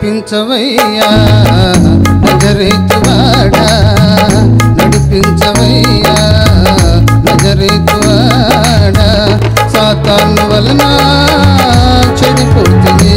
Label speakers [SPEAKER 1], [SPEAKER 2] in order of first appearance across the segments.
[SPEAKER 1] నడిపించవయ్యా నజరేతువాడా, నడిపించవయ్యా నజరేతువాడా, సాతాను వలన చెడిపోతుంది.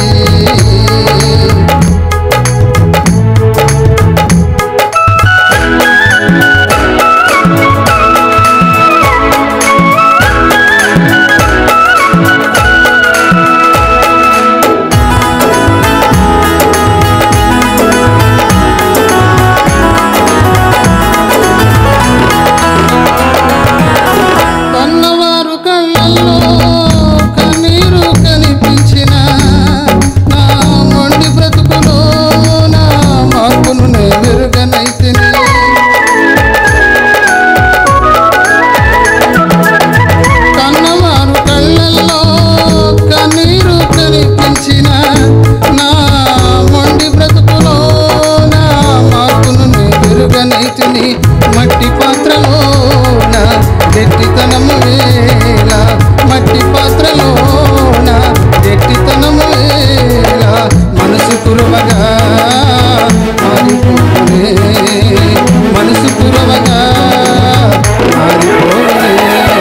[SPEAKER 1] మట్టి పాత్రలోన గట్టితనము వేళ, మట్టి పాత్రలోన గట్టితనము వేళ, మనసు కురవగా మారిపోనే, మనసు కురవగా మారిపోనే.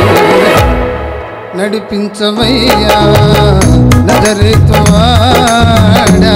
[SPEAKER 1] నడిపించవయ్యా నజరేతువాడా,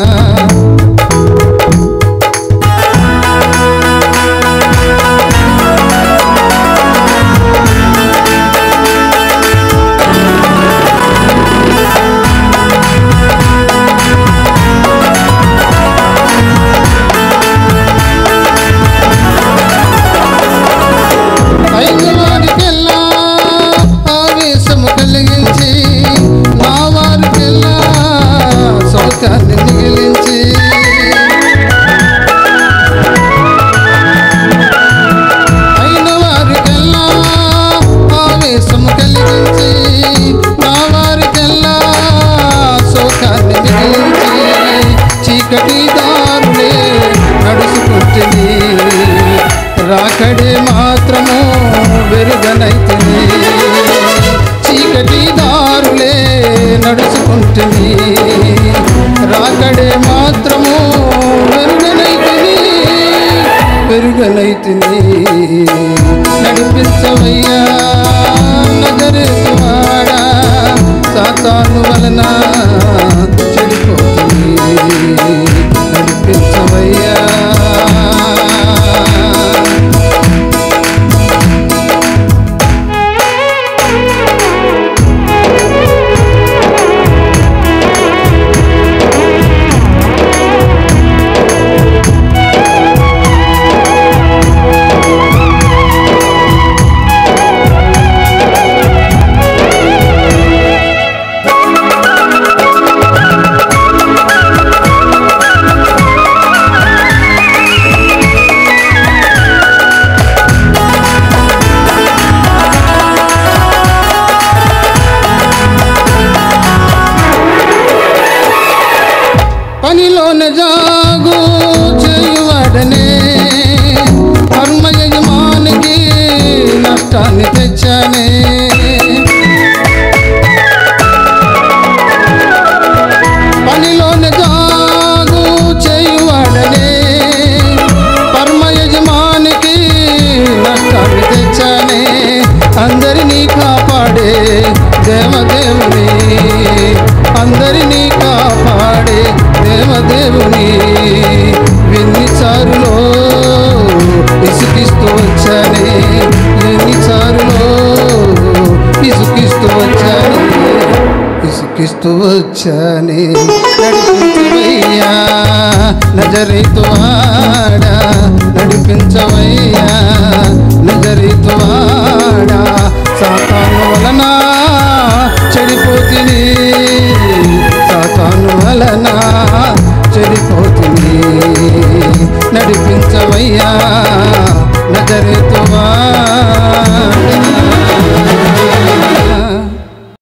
[SPEAKER 1] చీకటిదారులే నడుచుకుంటుంది, రాకడే మాత్రము వెరుగనైతుంది. చీకటిదారులే నడుచుకుంటుంది, రాకడే మాత్రము వెరుగనైతుంది. నడిపించవయ్యా నజరేతువాడా, సాతాను వలన చెడిపోతుంది. నడిపించవయ్యా పనిలోన జాగు చేయువాడనే, కర్మ యజమానికి నష్టాన్ని తెచ్చానే. పనిలోన జాగు చేయువాడనే, కర్మ యజమానికి నష్టాన్ని తెచ్చానే. అందరినీ కాపాడే దేవదేవుని, అందరినీ కాపాడే దేవదేవుని ఎన్నిసార్లు ఇసుకిస్తూ వచ్చానే, ఎన్నిసార్లు ఇసుకిస్తూ వచ్చానే, ఇసుకిస్తూ వచ్చానే. నడిపించవయ్యా నజరేతువాడా, నడిపించవయ్యా నజరేతువాడా, సాతాను వలన చెడిపోతుంది, సాతాను వలన చెడిపోతుంది. నడిపించవయ్యా నజరేతువాడా.